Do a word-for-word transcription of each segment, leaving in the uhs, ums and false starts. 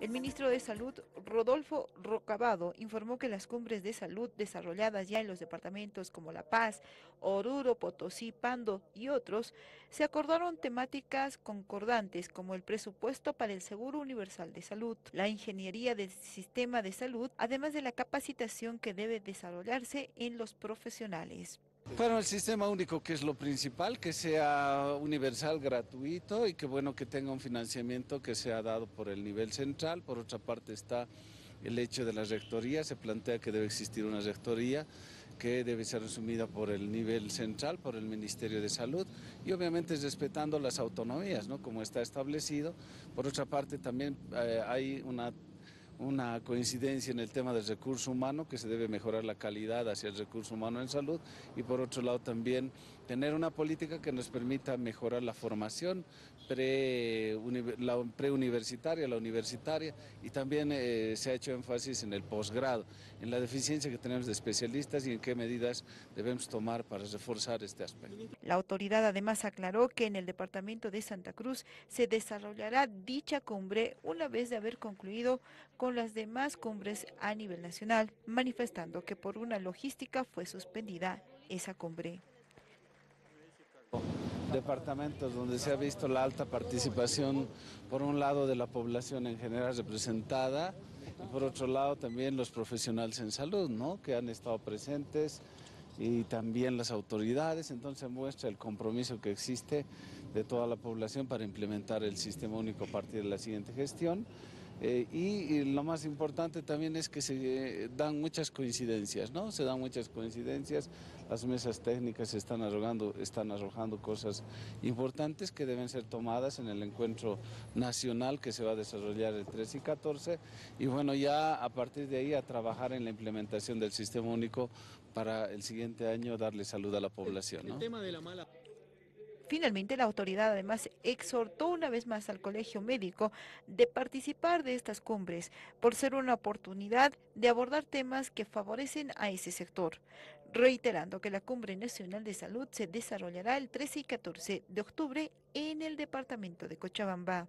El ministro de Salud, Rodolfo Rocabado, informó que las cumbres de salud desarrolladas ya en los departamentos como La Paz, Oruro, Potosí, Pando y otros, se acordaron temáticas concordantes como el presupuesto para el Seguro Universal de Salud, la ingeniería del sistema de salud, además de la capacitación que debe desarrollarse en los profesionales. Bueno, el sistema único, que es lo principal, que sea universal, gratuito y que bueno que tenga un financiamiento que sea dado por el nivel central. Por otra parte está el hecho de la rectoría, se plantea que debe existir una rectoría que debe ser asumida por el nivel central, por el Ministerio de Salud y obviamente respetando las autonomías, ¿no? Como está establecido. Por otra parte también eh, hay una una coincidencia en el tema del recurso humano, que se debe mejorar la calidad hacia el recurso humano en salud, y por otro lado también tener una política que nos permita mejorar la formación pre, la preuniversitaria, la universitaria, y también eh, se ha hecho énfasis en el posgrado, en la deficiencia que tenemos de especialistas y en qué medidas debemos tomar para reforzar este aspecto. La autoridad además aclaró que en el departamento de Santa Cruz se desarrollará dicha cumbre una vez de haber concluido con las demás cumbres a nivel nacional, manifestando que por una logística fue suspendida esa cumbre. Departamentos donde se ha visto la alta participación, por un lado de la población en general representada, y por otro lado también los profesionales en salud, ¿no? Que han estado presentes, y también las autoridades. Entonces muestra el compromiso que existe de toda la población para implementar el sistema único a partir de la siguiente gestión. Eh, y, y lo más importante también es que se eh, dan muchas coincidencias, ¿no? Se dan muchas coincidencias, las mesas técnicas están arrojando, están arrojando cosas importantes que deben ser tomadas en el encuentro nacional que se va a desarrollar el trece y catorce, y bueno, ya a partir de ahí a trabajar en la implementación del sistema único para el siguiente año, darle salud a la población, ¿no? El tema de la mala... Finalmente, la autoridad además exhortó una vez más al colegio médico de participar de estas cumbres por ser una oportunidad de abordar temas que favorecen a ese sector, reiterando que la Cumbre Nacional de Salud se desarrollará el trece y catorce de octubre en el departamento de Cochabamba.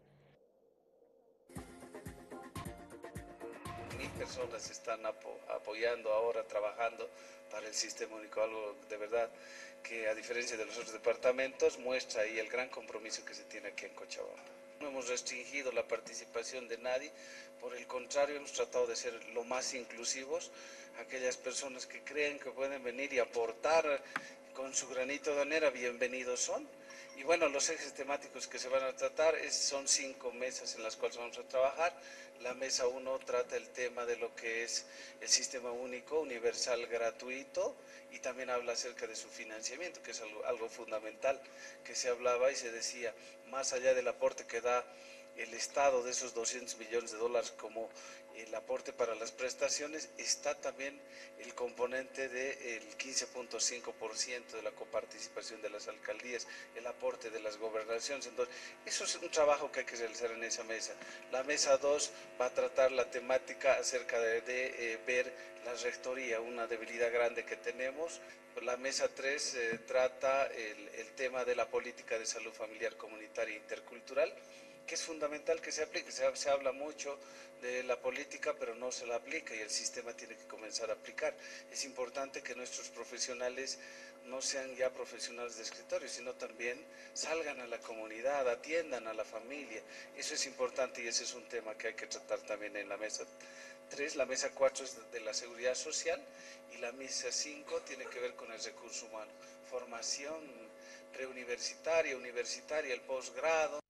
Mil personas están apo apoyando ahora, trabajando para el sistema único, algo de verdad que a diferencia de los otros departamentos muestra ahí el gran compromiso que se tiene aquí en Cochabamba. No hemos restringido la participación de nadie, por el contrario hemos tratado de ser lo más inclusivos. Aquellas personas que creen que pueden venir y aportar con su granito de arena, bienvenidos son. Y bueno, los ejes temáticos que se van a tratar es, son cinco mesas en las cuales vamos a trabajar. La mesa uno trata el tema de lo que es el sistema único, universal, gratuito, y también habla acerca de su financiamiento, que es algo, algo fundamental que se hablaba y se decía, más allá del aporte que da el Estado de esos doscientos millones de dólares como el aporte para las prestaciones, está también el componente del quince punto cinco por ciento de la coparticipación de las alcaldías, el aporte de las gobernaciones. Entonces, eso es un trabajo que hay que realizar en esa mesa. La mesa dos va a tratar la temática acerca de, de eh, ver la rectoría, una debilidad grande que tenemos. La mesa tres eh, trata el, el tema de la política de salud familiar, comunitaria e intercultural, que es fundamental que se aplique. Se, se habla mucho de la política, pero no se la aplica y el sistema tiene que comenzar a aplicar. Es importante que nuestros profesionales no sean ya profesionales de escritorio, sino también salgan a la comunidad, atiendan a la familia. Eso es importante y ese es un tema que hay que tratar también en la mesa tres. La mesa cuatro es de la seguridad social y la mesa cinco tiene que ver con el recurso humano, formación preuniversitaria, universitaria, el posgrado.